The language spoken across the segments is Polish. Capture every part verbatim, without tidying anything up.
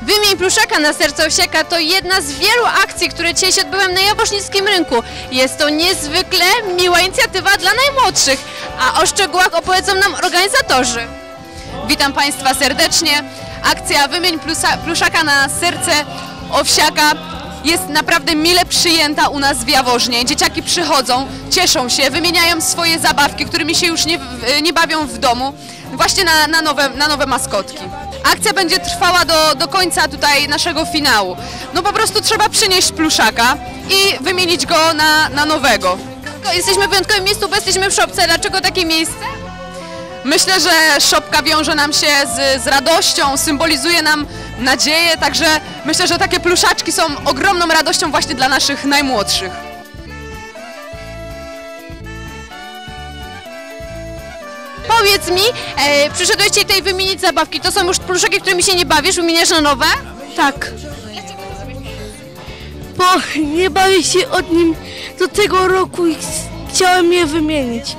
Wymień pluszaka na serce Owsiaka to jedna z wielu akcji, które dzisiaj się odbyły na Jaworznickim Rynku. Jest to niezwykle miła inicjatywa dla najmłodszych, a o szczegółach opowiedzą nam organizatorzy. Witam Państwa serdecznie. Akcja Wymień plusa, pluszaka na serce Owsiaka jest naprawdę mile przyjęta u nas w Jaworznie. Dzieciaki przychodzą, cieszą się, wymieniają swoje zabawki, którymi się już nie, nie bawią w domu, właśnie na, na, nowe, na nowe maskotki. Akcja będzie trwała do, do końca tutaj naszego finału. No po prostu trzeba przynieść pluszaka i wymienić go na, na nowego. Jesteśmy w wyjątkowym miejscu, bo jesteśmy w szopce. Dlaczego takie miejsce? Myślę, że szopka wiąże nam się z, z radością, symbolizuje nam nadzieję, także myślę, że takie pluszaczki są ogromną radością właśnie dla naszych najmłodszych. Powiedz mi, e, przyszedłeś dzisiaj tutaj wymienić zabawki. To są już pluszaki, którymi się nie bawisz, wymieniasz na nowe? Tak. Bo nie bawię się od nim do tego roku i chciałem je wymienić.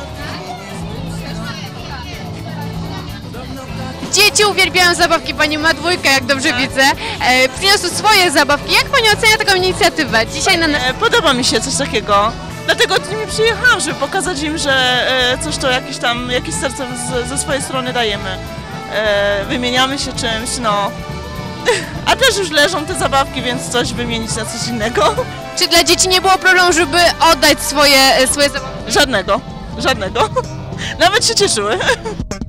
Dzieci uwielbiają zabawki, pani ma dwójkę, jak dobrze widzę. E, przyniosły swoje zabawki. Jak pani ocenia taką inicjatywę? Dzisiaj na... E, Podoba mi się coś takiego. Dlatego z nimi przyjechałam, żeby pokazać im, że e, coś to jakieś tam, jakieś serce z, ze swojej strony dajemy. E, wymieniamy się czymś, no. A też już leżą te zabawki, więc coś wymienić na coś innego. Czy dla dzieci nie było problemu, żeby oddać swoje, swoje zabawki? Żadnego, żadnego. Nawet się cieszyły.